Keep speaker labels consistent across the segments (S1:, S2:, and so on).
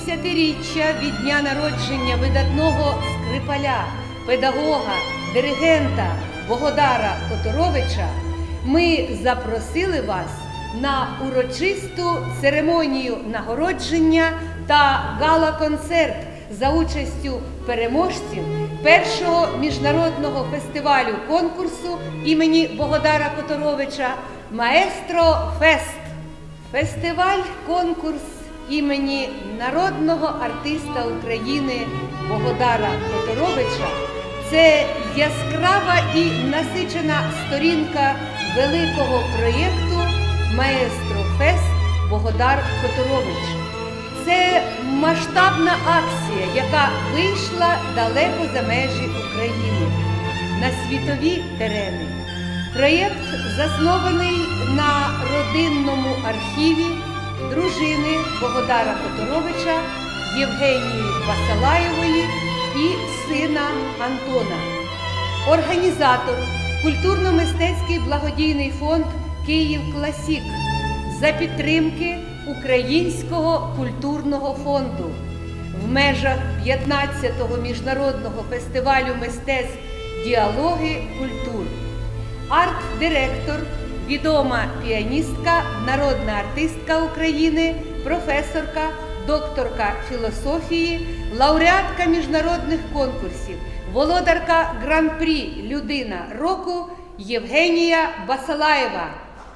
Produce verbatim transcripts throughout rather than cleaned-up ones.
S1: п'ятдесятиріччя від дня народження видатного скрипаля, педагога, диригента Богодара Которовича ми запросили вас на урочисту церемонію нагородження та гала-концерт за участю переможців першого міжнародного фестивалю конкурсу імені Богодара Которовича «Маестро Фест». Фестиваль-конкурс імені народного артиста України Богодара Которовича – це яскрава і насичена сторінка великого проєкту «Маестро Фест. Богодар Которович». Це масштабна акція, яка вийшла далеко за межі України, на світові терени. Проєкт заснований на родинному архіві дружини Богодара Которовича Євгенії Басалаєвої і сина Антона. Організатор – культурно-мистецький благодійний фонд «Київ Класік» за підтримки Українського культурного фонду в межах п'ятнадцятого міжнародного фестивалю мистецтв «Діалоги культур». Арт-директор, відома піаністка, народна артистка України, професорка, докторка філософії, лауреатка міжнародних конкурсів, володарка Гран-прі «Людина року» Євгенія Басалаєва.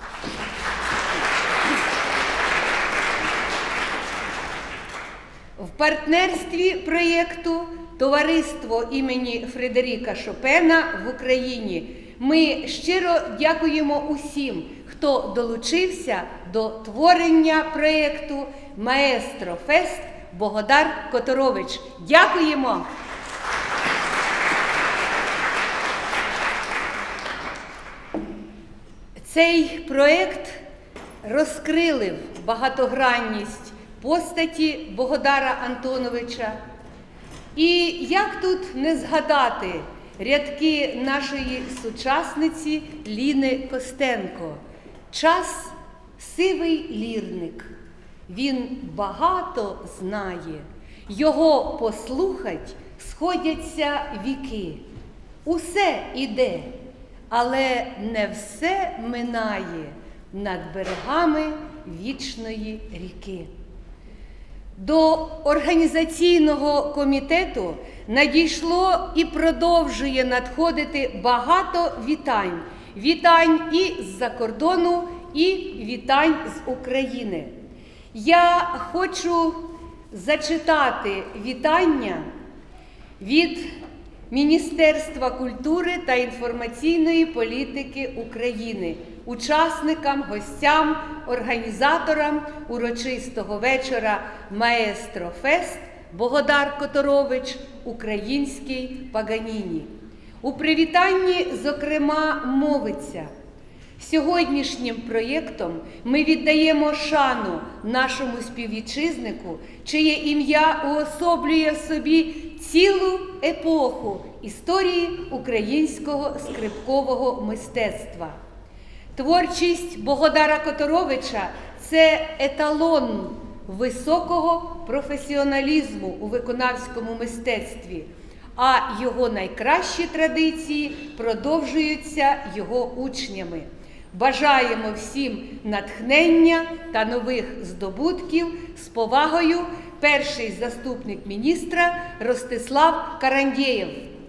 S1: В партнерстві проєкту «Товариство імені Фредеріка Шопена» в Україні ми щиро дякуємо усім, хто долучився до творення проєкту «Маестро Фест. Богодар Которович». Дякуємо! Цей проєкт розкрилив багатогранність постаті Богодара Антоновича. І як тут не згадати рядки нашої сучасниці Ліни Костенко. Час – сивий лірник, він багато знає, його послухать сходяться віки. Усе іде, але не все минає над берегами вічної ріки. До організаційного комітету надійшло і продовжує надходити багато вітань. Вітань і з-за кордону, і вітань з України. Я хочу зачитати вітання від Міністерства культури та інформаційної політики України, учасникам, гостям, організаторам урочистого вечора «Маестро Фест. Богодар Которович. Український Паганіні». У привітанні, зокрема, мовиться: сьогоднішнім проєктом ми віддаємо шану нашому співвітчизнику, чиє ім'я уособлює в собі цілу епоху історії українського скрипкового мистецтва. Творчість Богодара Которовича – це еталон високого професіоналізму у виконавському мистецтві, а його найкращі традиції продовжуються його учнями. Бажаємо всім натхнення та нових здобутків. З повагою, перший заступник міністра Ростислав Карандєєв.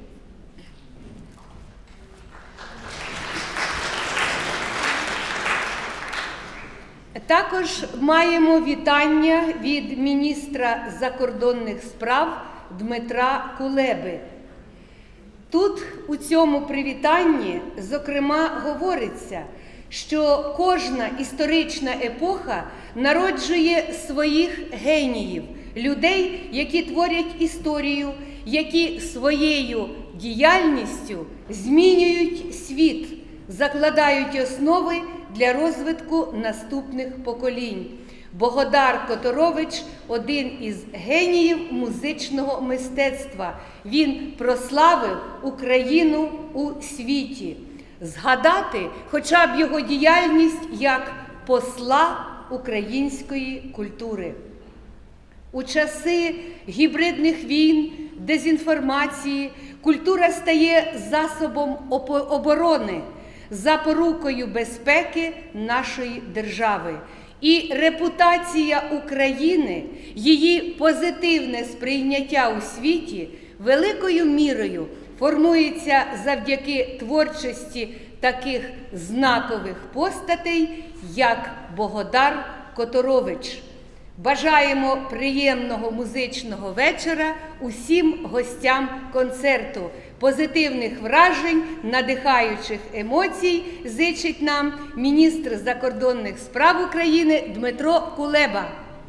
S1: Також маємо вітання від міністра закордонних справ Дмитра Кулеби. Тут у цьому привітанні, зокрема, говориться, що кожна історична епоха народжує своїх геніїв, людей, які творять історію, які своєю діяльністю змінюють світ, закладають основи для розвитку наступних поколінь. Богодар Которович – один із геніїв музичного мистецтва. Він прославив Україну у світі. Згадати хоча б його діяльність як посла української культури. У часи гібридних війн, дезінформації, культура стає засобом оборони, запорукою безпеки нашої держави. І репутація України, її позитивне сприйняття у світі великою мірою формується завдяки творчості таких знакових постатей, як Богодар Которович. Бажаємо приємного музичного вечора усім гостям концерту. Позитивних вражень, надихаючих емоцій зичить нам міністр закордонних справ України Дмитро Кулеба.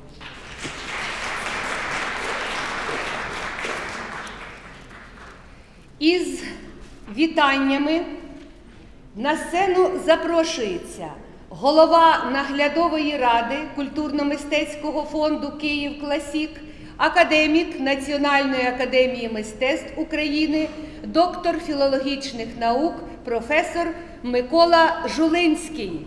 S1: Із вітаннями на сцену запрошується голова наглядової ради культурно-мистецького фонду «Київ Класік», академік Національної академії мистецтв України, доктор філологічних наук, професор Микола Жулинський.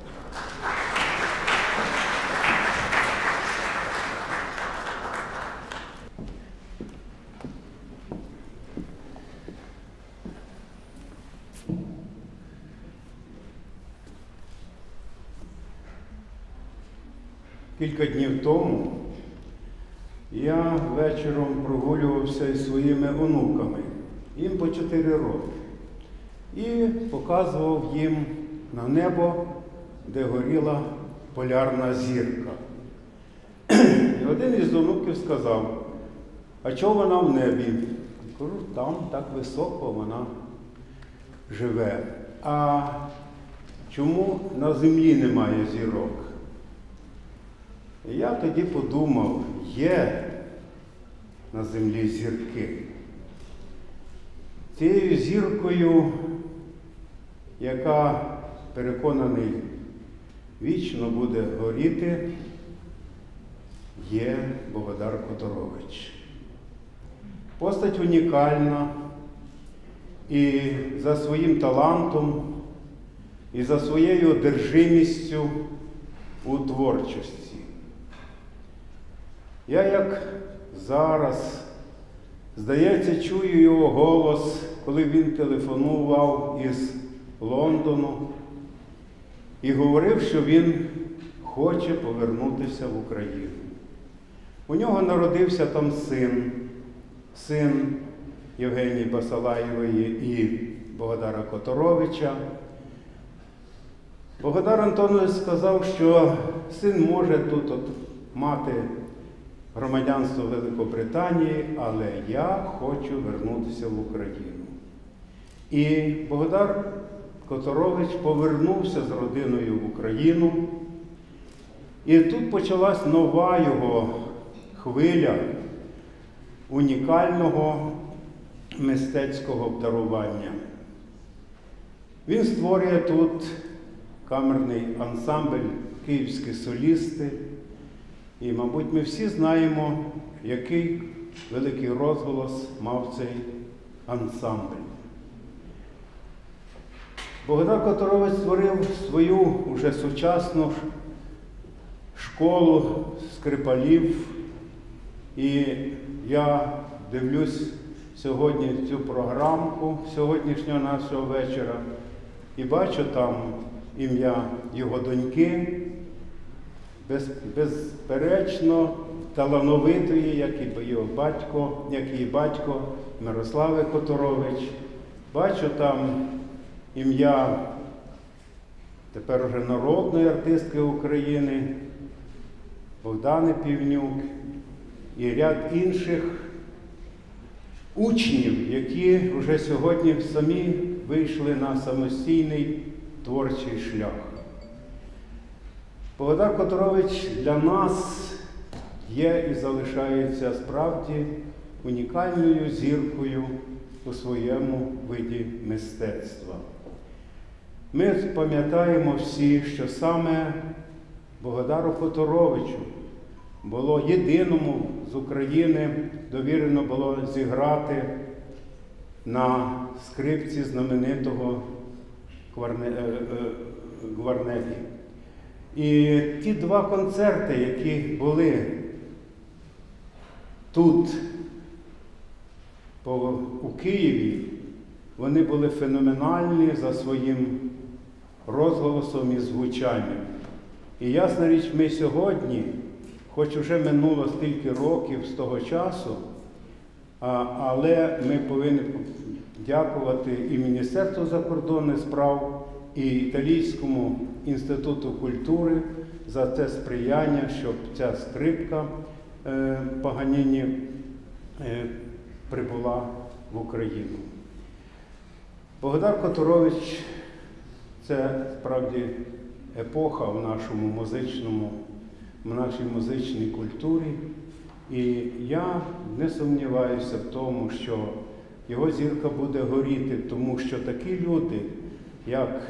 S2: Кілька днів тому я вечором прогулювався із своїми онуками, їм по чотири роки, і показував їм на небо, де горіла полярна зірка. І один із онуків сказав: а чого вона в небі? Я кажу, там так високо вона живе. А чому на землі немає зірок? І я тоді подумав, є на землі зірки. Цією зіркою, яка, переконаний, вічно буде горіти, є Богодар Которович. Постать унікальна і за своїм талантом, і за своєю одержимістю у творчості. Я, як зараз, здається, чую його голос, коли він телефонував із Лондону і говорив, що він хоче повернутися в Україну. У нього народився там син, син Євгенії Басалаєвої і Богодара Которовича. Богодар Антонович сказав, що син може тут от мати громадянство Великобританії, але я хочу вернутися в Україну. І Богодар Которович повернувся з родиною в Україну. І тут почалась нова його хвиля унікального мистецького обдарування. Він створює тут камерний ансамбль «Київські солісти». І, мабуть, ми всі знаємо, який великий розголос мав цей ансамбль. Богодар Которович створив свою уже сучасну школу скрипалів. І я дивлюсь сьогодні цю програмку сьогоднішнього нашого вечора і бачу там ім'я його доньки, без, безперечно талановитої, як і його батько, як і батько Мирослави Которович. Бачу там ім'я тепер уже народної артистки України Богдани Півнюк і ряд інших учнів, які вже сьогодні самі вийшли на самостійний творчий шлях. Богодар Которович для нас є і залишається справді унікальною зіркою у своєму виді мистецтва. Ми пам'ятаємо всі, що саме Богодару Которовичу було єдиному з України довірено було зіграти на скрипці знаменитого Гварнері. І ті два концерти, які були тут, по, у Києві, вони були феноменальні за своїм розголосом і звучанням. І ясна річ, ми сьогодні, хоч вже минуло стільки років з того часу, а, але ми повинні дякувати і Міністерству закордонних справ, і Італійському інституту культури за те сприяння, щоб ця скрипка е, Паганіні е, прибула в Україну. Богдар Которович – це справді епоха в нашому музичному, в нашій музичній культурі. І я не сумніваюся в тому, що його зірка буде горіти, тому що такі люди, як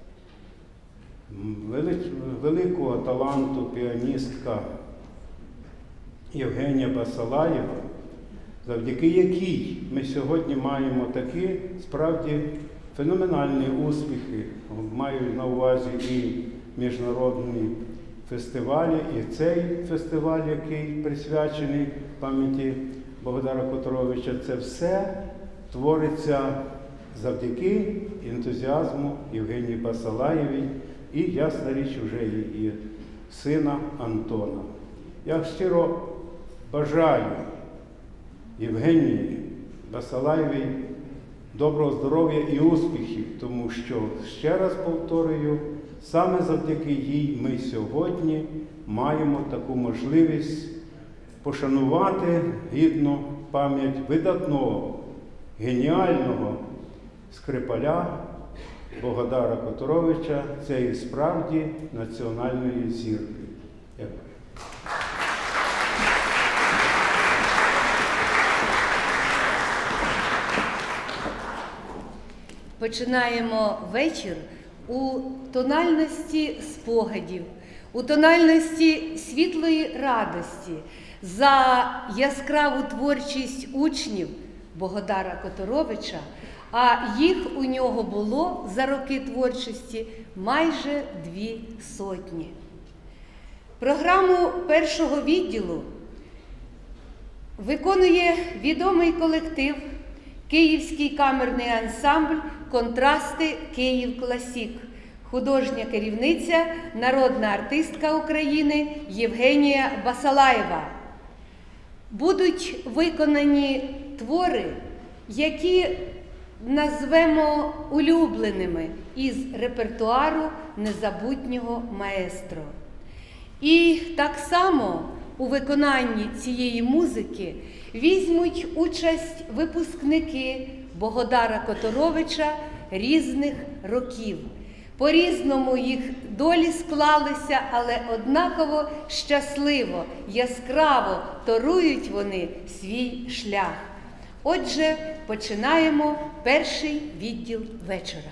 S2: великого таланту піаністка Євгенія Басалаєва, завдяки якій ми сьогодні маємо такі справді феноменальні успіхи, маю на увазі і міжнародні фестивалі, і цей фестиваль, який присвячений пам'яті Богдара Которовича, це все твориться завдяки ентузіазму Євгенії Басалаєвій і, ясна річ, вже і сина Антона. Я щиро бажаю Євгенії Басалаєвій доброго здоров'я і успіхів, тому що, ще раз повторюю, саме завдяки їй ми сьогодні маємо таку можливість пошанувати гідно пам'ять видатного, геніального скрипаля Богдара Которовича, це і справді національної зірки. Дякую.
S1: Починаємо вечір у тональності спогадів, у тональності світлої радості за яскраву творчість учнів Богдара Которовича, а їх у нього було за роки творчості майже дві сотні. Програму першого відділу виконує відомий колектив Київський камерний ансамбль «Контрасти Київ Класік», художня керівниця, народна артистка України Євгенія Басалаєва. Будуть виконані твори, які назвемо улюбленими із репертуару незабутнього маестро. І так само у виконанні цієї музики візьмуть участь випускники Богдара Которовича різних років. По-різному їх долі склалися, але однаково щасливо, яскраво торують вони свій шлях. Отже, починаємо перший відділ вечора.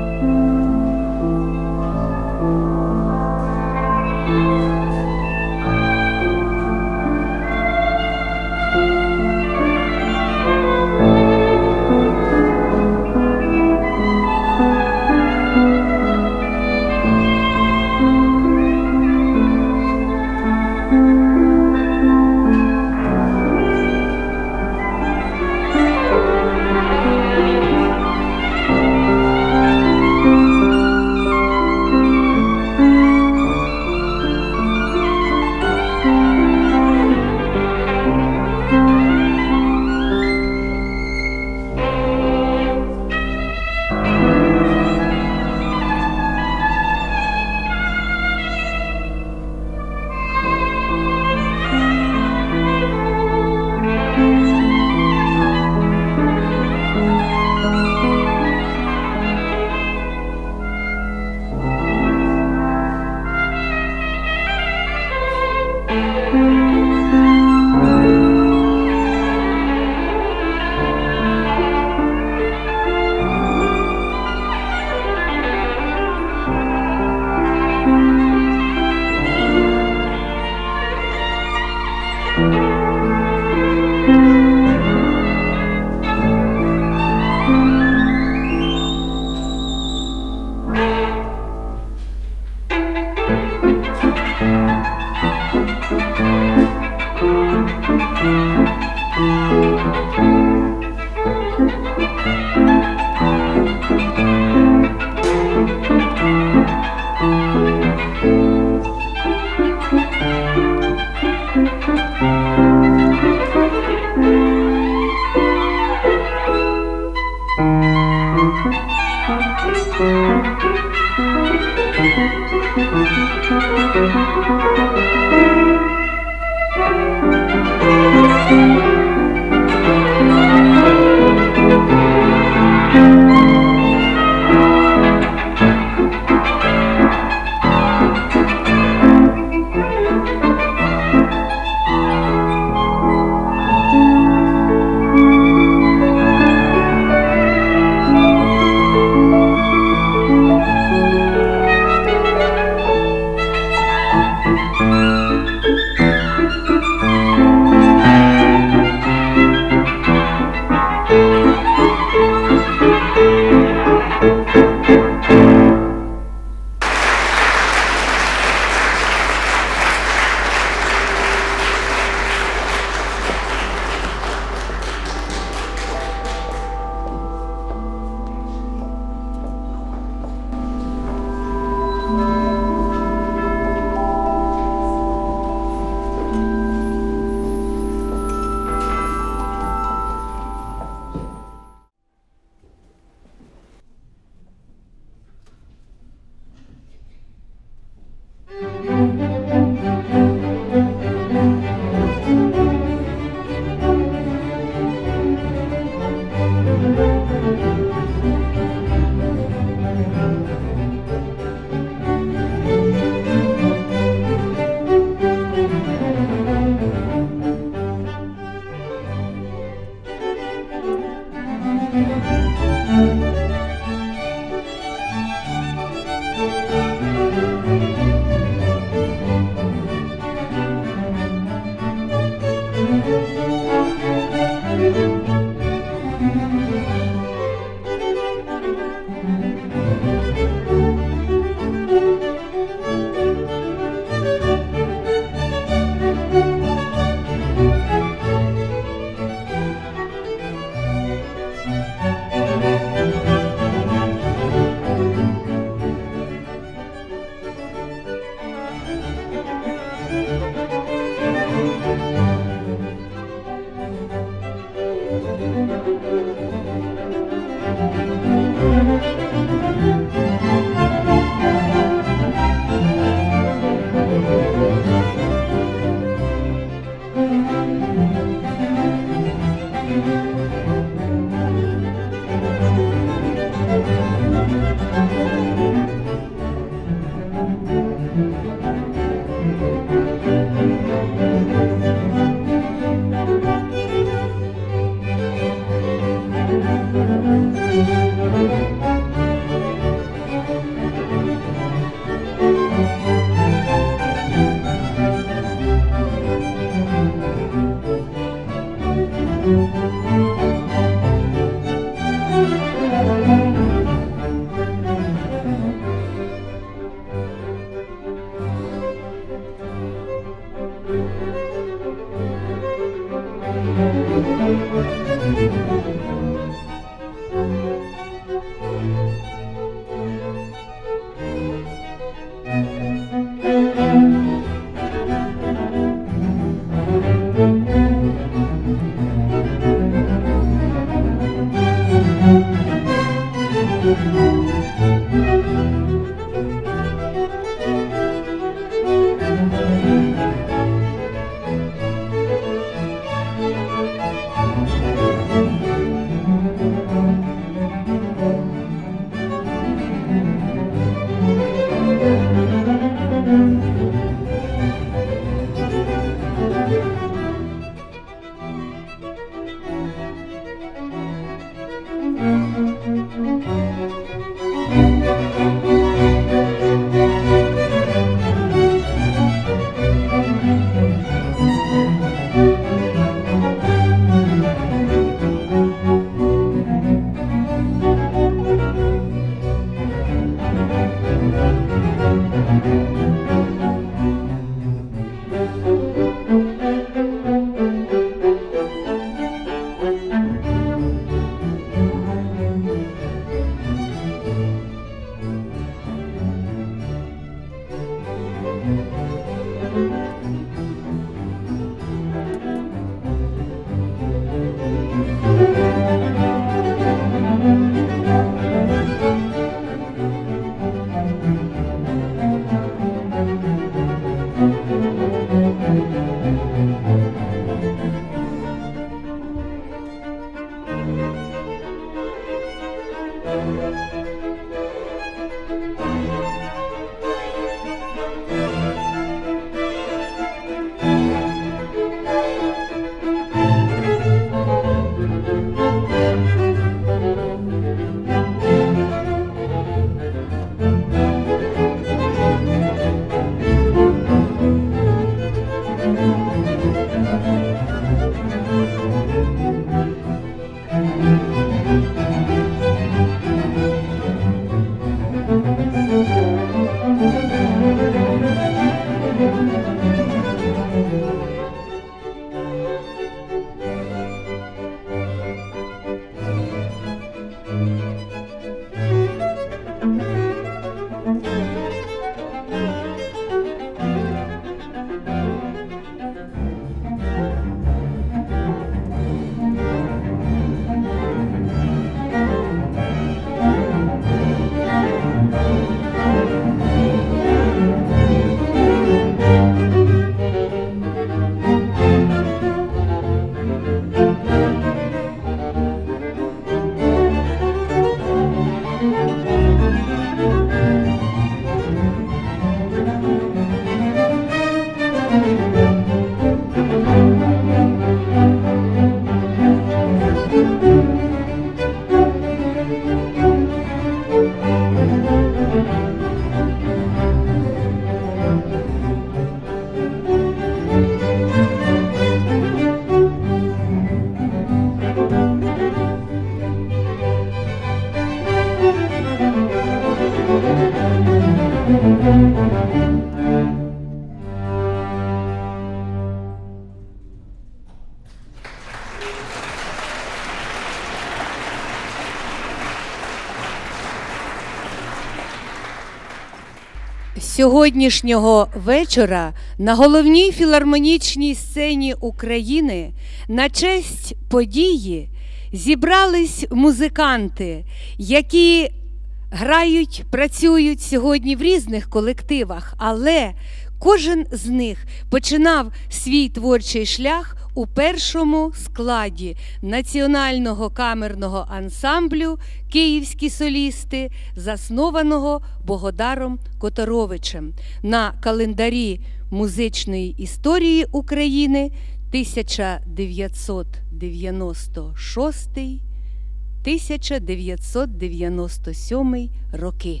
S1: Сьогоднішнього вечора на головній філармонічній сцені України на честь події зібрались музиканти, які грають, працюють сьогодні в різних колективах, але кожен з них починав свій творчий шлях у першому складі Національного камерного ансамблю «Київські солісти», заснованого Богодаром Которовичем на календарі музичної історії України тисяча дев'ятсот дев'яносто шостий - тисяча дев'ятсот дев'яносто сьомий роки.